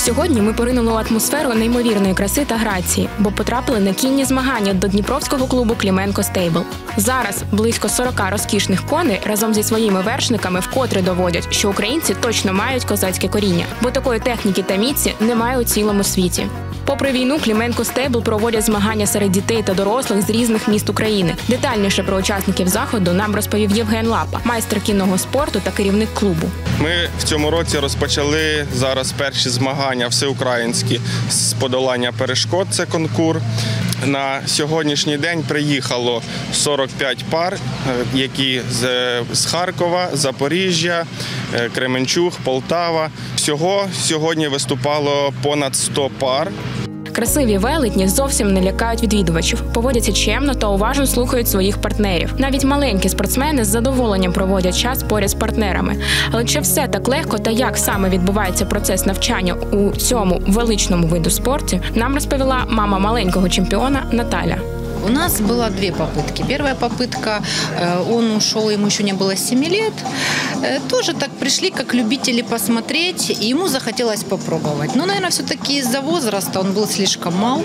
Сьогодні ми поринули у атмосферу неймовірної краси та грації, бо потрапили на кінні змагання до дніпровського клубу «Клименко Стейбл». Зараз близько 40 розкішних коней разом зі своїми вершниками вкотре доводять, що українці точно мають козацьке коріння, бо такої техніки та міці немає у цілому світі. Попри війну, «Клименко Стейбл» проводять змагання серед дітей та дорослих з різних міст України. Детальніше про учасників заходу нам розповів Євген Лапа, майстер кінного спорту та керівник клубу. Ми в цьому році розпочали зараз перші змагання всеукраїнські з подолання перешкод, це конкурс. На сьогоднішній день приїхало 45 пар, які з Харкова, Запоріжжя, Кременчуг, Полтава. Всього сьогодні виступало понад 100 пар. Красиві велетні зовсім не лякають відвідувачів, поводяться чемно та уважно слухають своїх партнерів. Навіть маленькі спортсмени з задоволенням проводять час поряд з партнерами. Але чи все так легко та як саме відбувається процес навчання у цьому величному виду спорту, нам розповіла мама маленького чемпіона Наталя. У нас было две попытки. Первая попытка, он ушел, ему еще не было 7 лет. Тоже так пришли, как любители посмотреть, и ему захотелось попробовать. Но, наверное, все-таки из-за возраста он был слишком мал.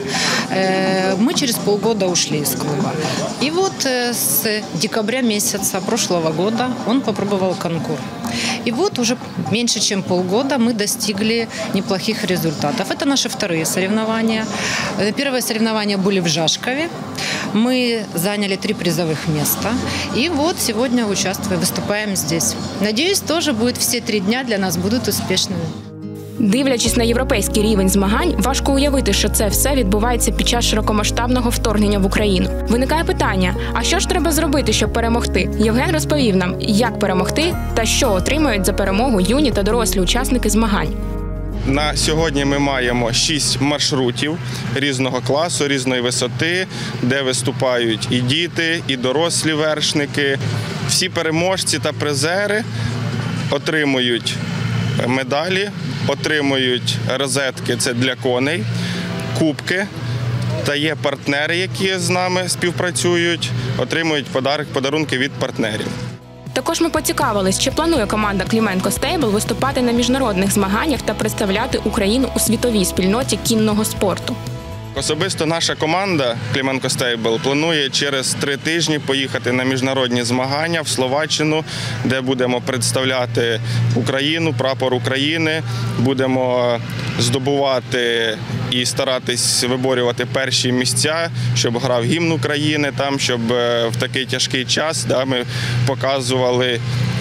Мы через полгода ушли из клуба. И вот с декабря месяца прошлого года он попробовал конкурс. И вот уже меньше, чем полгода мы достигли неплохих результатов. Это наши вторые соревнования. Первые соревнования были в Жашкове. Мы заняли 3 призовых места. И вот сегодня выступаем здесь. Надеюсь, тоже будет все 3 дня для нас будут успешными. Дивлячись на європейський рівень змагань, важко уявити, що це все відбувається під час широкомасштабного вторгнення в Україну. Виникає питання, а що ж треба зробити, щоб перемогти? Євген розповів нам, як перемогти та що отримають за перемогу юні та дорослі учасники змагань. На сьогодні ми маємо 6 маршрутів різного класу, різної висоти, де виступають і діти, і дорослі вершники. Всі переможці та призери отримують медалі, отримують розетки, це для коней, кубки, та є партнери, які з нами співпрацюють, отримують подарунки від партнерів. Також ми поцікавились, чи планує команда «Клименко Стейбл» виступати на міжнародних змаганнях та представляти Україну у світовій спільноті кінного спорту. Особисто наша команда «Клименко Стейбл» планує через 3 тижні поїхати на міжнародні змагання в Словаччину, де будемо представляти Україну, прапор України, будемо здобувати і старатись виборювати перші місця, щоб грав гімн України, там, щоб в такий тяжкий час ми показували,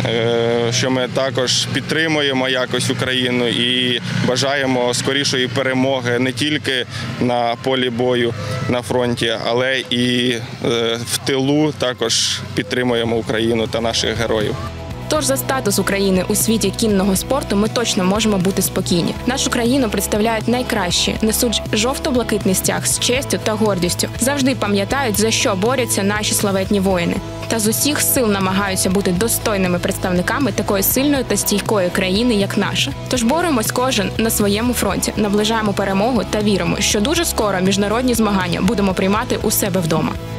що ми також підтримуємо якось Україну і бажаємо скорішої перемоги не тільки на полі бою на фронті, але і в тилу також підтримуємо Україну та наших героїв. Тож за статус України у світі кінного спорту ми точно можемо бути спокійні. Нашу країну представляють найкращі, несуть жовто-блакитний стяг з честю та гордістю. Завжди пам'ятають, за що борються наші славетні воїни. Та з усіх сил намагаються бути достойними представниками такої сильної та стійкої країни, як наша. Тож боремось кожен на своєму фронті, наближаємо перемогу та віримо, що дуже скоро міжнародні змагання будемо приймати у себе вдома.